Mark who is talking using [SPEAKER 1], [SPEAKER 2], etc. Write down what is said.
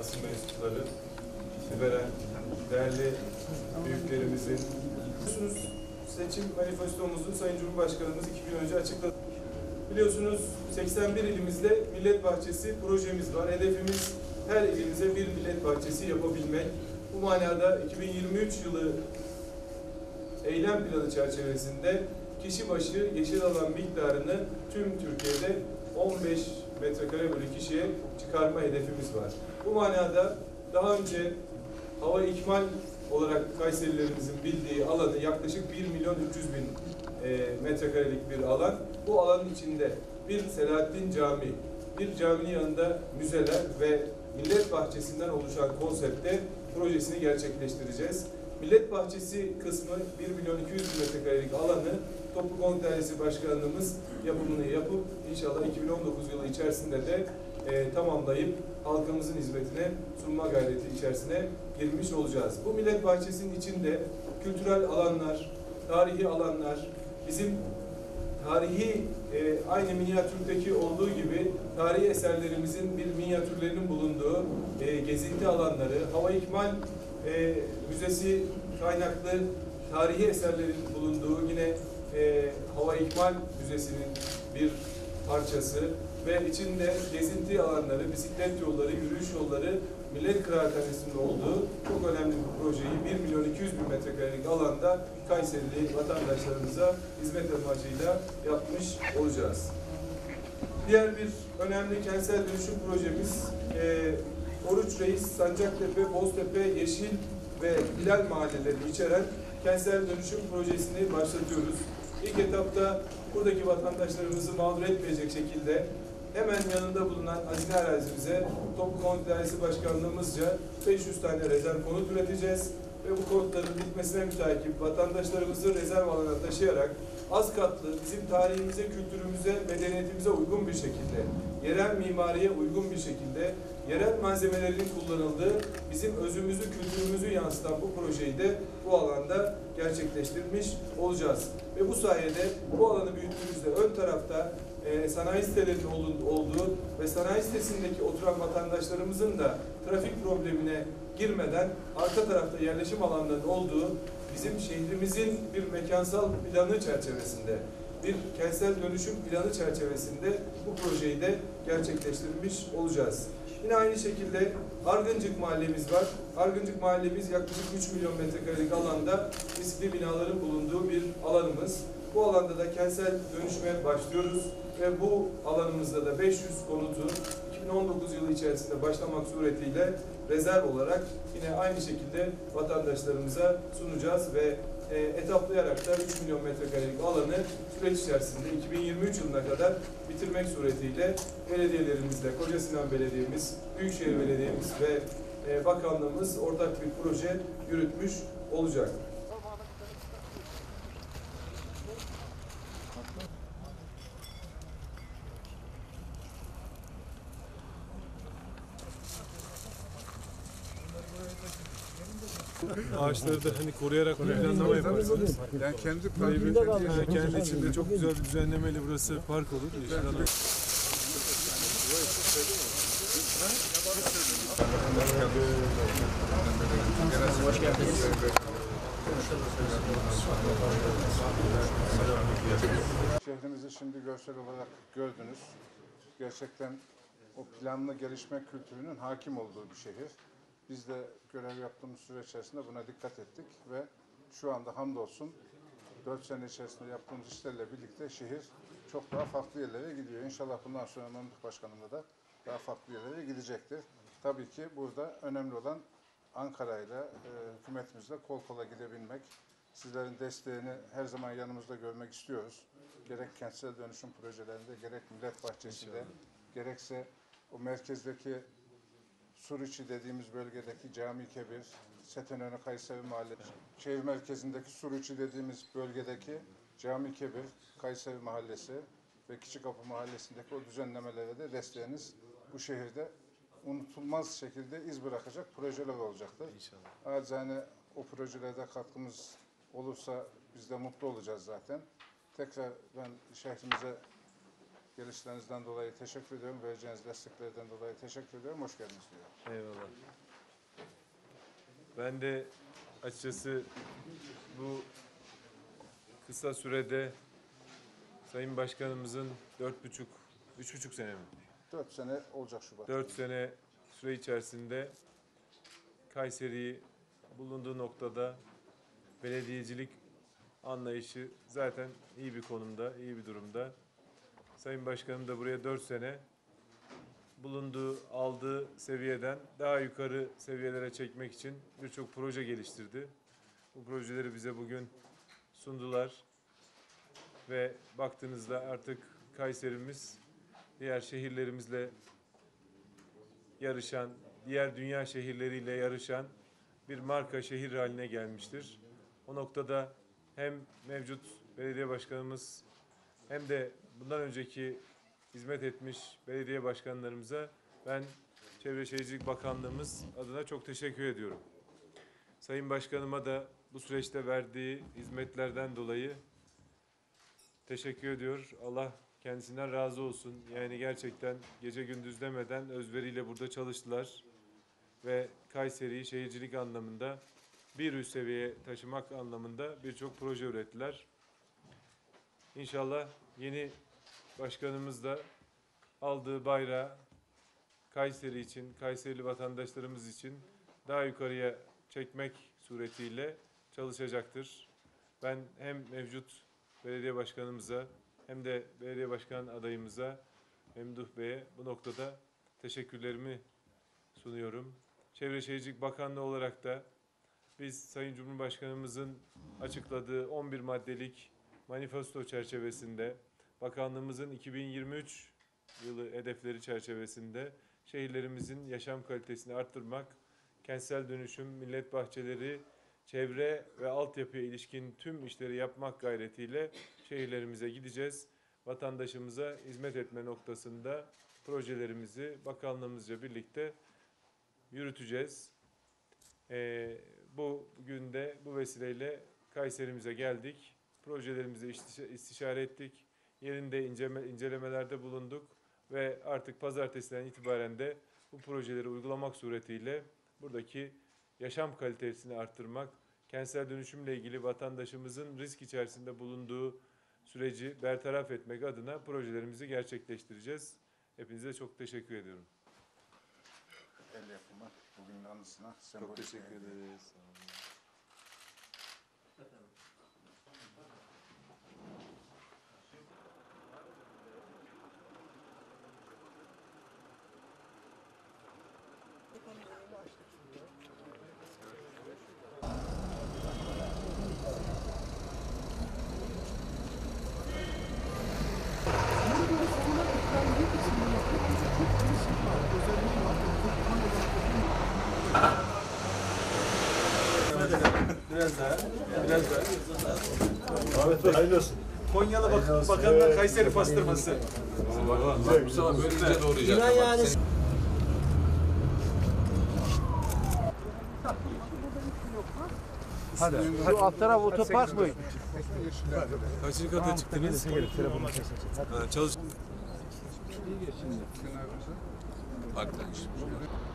[SPEAKER 1] basın mensupları, veren değerli büyüklerimizin, seçim manifestomuzun Sayın Cumhurbaşkanımız 2 gün önce açıkladı. Biliyorsunuz 81 ilimizde millet bahçesi projemiz var. Hedefimiz her ilimize bir millet bahçesi yapabilmek. Bu manada 2023 yılı eylem planı çerçevesinde kişi başı yeşil alan miktarını tüm Türkiye'de 15 metrekare bölü kişiye çıkarma hedefimiz var. Bu manada daha önce hava ikmal olarak Kayserilerimizin bildiği alanı yaklaşık 1.300.000 metrekarelik bir alan. Bu alanın içinde bir Selahattin Camii, bir caminin yanında müzeler ve millet bahçesinden oluşan konsepte projesini gerçekleştireceğiz. Millet bahçesi kısmı 1.200.000 metrekarelik alanı Toplu Konut Dairesi Başkanlığımız yapımını yapıp inşallah 2019 yılı içerisinde de tamamlayıp halkımızın hizmetine sunma gayreti içerisine girmiş olacağız. Bu millet bahçesinin içinde kültürel alanlar, tarihi alanlar, bizim tarihi aynı minyatürdeki olduğu gibi tarihi eserlerimizin bir minyatürlerinin bulunduğu gezinti alanları, hava ikmal müzesi kaynaklı tarihi eserlerin bulunduğu yine hava ikmal müzesinin bir parçası ve içinde gezinti alanları, bisiklet yolları, yürüyüş yolları, millet kıraathanesinin olduğu çok önemli bir projeyi 1.200.000 metrekarelik alanda Kayserili vatandaşlarımıza hizmet amacıyla yapmış olacağız. Diğer bir önemli kentsel dönüşüm projemiz Oruç Reis, Sancaktepe, Boztepe, Yeşil ve Hilal mahallelerini içeren kentsel dönüşüm projesini başlatıyoruz. İlk etapta buradaki vatandaşlarımızı mağdur etmeyecek şekilde hemen yanında bulunan hazine arazimize Toplu Konut Dairesi Başkanlığımızca 500 tane rezerv konut üreteceğiz ve bu konutların bitmesine mütakip vatandaşlarımızı rezerv alana taşıyarak az katlı bizim tarihimize, kültürümüze, medeniyetimize uygun bir şekilde, yerel mimariye uygun bir şekilde, yerel malzemelerin kullanıldığı, bizim özümüzü, kültürümüzü yansıtan bu projeyi de bu alanda gerçekleştirmiş olacağız. Ve bu sayede bu alanı büyüttüğümüzde ön tarafta sanayi sitelerinin olduğu ve sanayi sitesindeki oturan vatandaşlarımızın da trafik problemine girmeden arka tarafta yerleşim alanlarının olduğu bizim şehrimizin bir mekansal planı çerçevesinde, bir kentsel dönüşüm planı çerçevesinde bu projeyi de gerçekleştirmiş olacağız. Yine aynı şekilde Argıncık mahallemiz var. Argıncık mahallemiz yaklaşık 3 milyon metrekarelik alanda riskli binaların bulunduğu bir alanımız. Bu alanda da kentsel dönüşüme başlıyoruz ve bu alanımızda da 500 konutu 2019 yılı içerisinde başlamak suretiyle rezerv olarak yine aynı şekilde vatandaşlarımıza sunacağız ve etaplayarak da 3 milyon metrekarelik alanı süreç içerisinde 2023 yılına kadar bitirmek suretiyle belediyelerimizle, Kocasinan Belediye'miz, Büyükşehir Belediye'miz ve Bakanlığımız ortak bir proje yürütmüş olacak.
[SPEAKER 2] Ağaçları da hani koruyarak bir planlama yaparsınız.
[SPEAKER 3] Yani kendi
[SPEAKER 2] kendi içinde çok güzel bir düzenlemeyle burası park olur. İnşallah.
[SPEAKER 4] Hoş geldiniz.
[SPEAKER 3] Şehrimizi şimdi görsel olarak gördünüz. Gerçekten o planlı gelişme kültürünün hakim olduğu bir şehir. Biz de görev yaptığımız süre içerisinde buna dikkat ettik ve şu anda hamdolsun 4 sene içerisinde yaptığımız işlerle birlikte şehir çok daha farklı yerlere gidiyor. İnşallah bundan sonra Memduh Başkanım'la da daha farklı yerlere gidecektir. Tabii ki burada önemli olan Ankara'yla, hükümetimizle kol kola gidebilmek. Sizlerin desteğini her zaman yanımızda görmek istiyoruz. Gerek kentsel dönüşüm projelerinde, gerek millet bahçesinde, gerekse o merkezdeki Suriçi dediğimiz bölgedeki Cami Kebir, Setenönü Kayseri Mahallesi, şehir merkezindeki Suriçi dediğimiz bölgedeki Cami Kebir, Kayseri Mahallesi ve Küçükapı Mahallesi'ndeki o düzenlemelere de desteğiniz bu şehirde unutulmaz şekilde iz bırakacak projeler olacaktır. İnşallah. Acizane o projelerde katkımız olursa biz de mutlu olacağız zaten. Tekrar ben şehrimize Gelişlerinizden dolayı teşekkür ediyorum. Vereceğiniz desteklerden dolayı teşekkür ediyorum. Hoş geldiniz diyorum.
[SPEAKER 2] Eyvallah. Ben de açıkçası bu kısa sürede Sayın Başkanımızın 3,5 sene mi?
[SPEAKER 3] 4 sene olacak Şubat.
[SPEAKER 2] 4 sene süre içerisinde Kayseri'yi bulunduğu noktada belediyecilik anlayışı zaten iyi bir konumda, iyi bir durumda. Sayın Başkanım da buraya 4 sene bulunduğu, aldığı seviyeden daha yukarı seviyelere çekmek için birçok proje geliştirdi. Bu projeleri bize bugün sundular ve baktığınızda artık Kayserimiz diğer şehirlerimizle yarışan, diğer dünya şehirleriyle yarışan bir marka şehir haline gelmiştir. O noktada hem mevcut belediye başkanımız hem de bundan önceki hizmet etmiş belediye başkanlarımıza ben Çevre Şehircilik Bakanlığımız adına çok teşekkür ediyorum. Sayın Başkanıma da bu süreçte verdiği hizmetlerden dolayı teşekkür ediyor. Allah kendisinden razı olsun. Yani gerçekten gece gündüz demeden özveriyle burada çalıştılar ve Kayseri'yi şehircilik anlamında bir üst seviyeye taşımak anlamında birçok proje ürettiler. İnşallah yeni başkanımız da aldığı bayrağı Kayseri için, Kayserili vatandaşlarımız için daha yukarıya çekmek suretiyle çalışacaktır. Ben hem mevcut belediye başkanımıza hem de belediye başkan adayımıza Memduh Bey'e bu noktada teşekkürlerimi sunuyorum. Çevre Şehircilik Bakanlığı olarak da biz Sayın Cumhurbaşkanımızın açıkladığı 11 maddelik manifesto çerçevesinde bakanlığımızın 2023 yılı hedefleri çerçevesinde şehirlerimizin yaşam kalitesini arttırmak, kentsel dönüşüm, millet bahçeleri, çevre ve altyapıya ilişkin tüm işleri yapmak gayretiyle şehirlerimize gideceğiz. Vatandaşımıza hizmet etme noktasında projelerimizi bakanlığımızla birlikte yürüteceğiz. Bugün de bu vesileyle Kayserimize geldik. Projelerimizi istişare ettik. Yerinde incelemelerde bulunduk ve artık pazartesiden itibaren de bu projeleri uygulamak suretiyle buradaki yaşam kalitesini arttırmak, kentsel dönüşümle ilgili vatandaşımızın risk içerisinde bulunduğu süreci bertaraf etmek adına projelerimizi gerçekleştireceğiz. Hepinize çok teşekkür ediyorum.
[SPEAKER 3] El yapımı bugünün anısına.
[SPEAKER 2] Çok teşekkür ederiz.
[SPEAKER 1] Biraz daha. Ahmet Bey, hayırlı olsun. Konyalı Bakanlar Kayseri pastırması.
[SPEAKER 4] Mustafa böylece doğrayacak.
[SPEAKER 5] Yani
[SPEAKER 3] Hadi.
[SPEAKER 5] şu alt taraf otopark mı?
[SPEAKER 2] Kaçıncı kata çıktınız? Çalış.
[SPEAKER 4] Hakikaten.